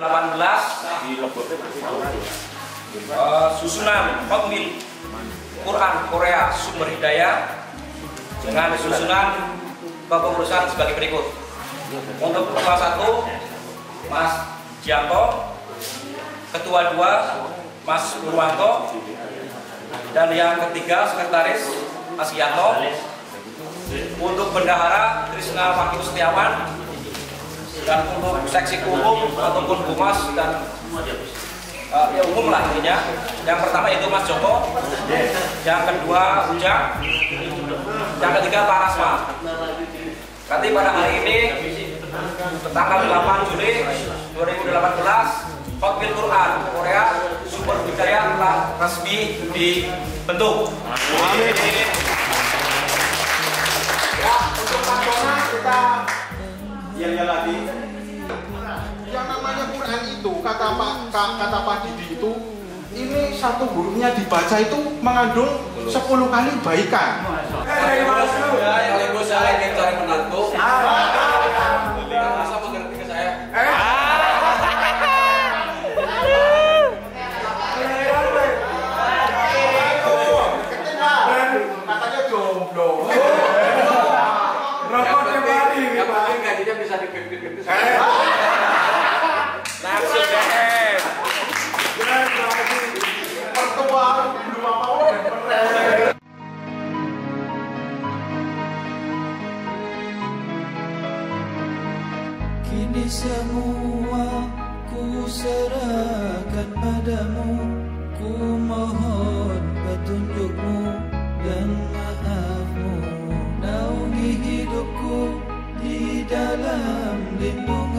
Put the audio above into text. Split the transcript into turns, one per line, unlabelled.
susunan Hotmil Quran Korea Sumber Hidayah dengan susunan kepengurusan sebagai berikut. Untuk ketua 1 Mas Gianto, ketua 2 Mas Purwanto, dan yang ketiga sekretaris Mas Gianto. Untuk bendahara Trisna Wakil Setiawan, dan untuk seksi umum ataupun humas dan ya umum lah intinya. Yang pertama itu Mas Joko, yang kedua Ujang, yang ketiga Pak Rasma. Nanti pada hari ini tanggal 8 Juli 2018 Hotmil Quran Korea Sumber Hidayah telah resmi dibentuk. Amin.
Ya, untuk kantornya kita yang lagi. Yang namanya Quran itu kata Pak Didi itu, ini satu hurufnya dibaca itu mengandung 10 kali kebaikan.
Saya ingin cari menantu. Masa mengerti ke saya?
Katanya jomblo.
Yang penting gajinya bisa dipikir-pikir. Langsung deh.
Pertua belum mau dan pernah.
Kini semua ku serahkan padamu, ku mohon petunjukmu dan maafmu, naungi hidupku di dalam lindungan.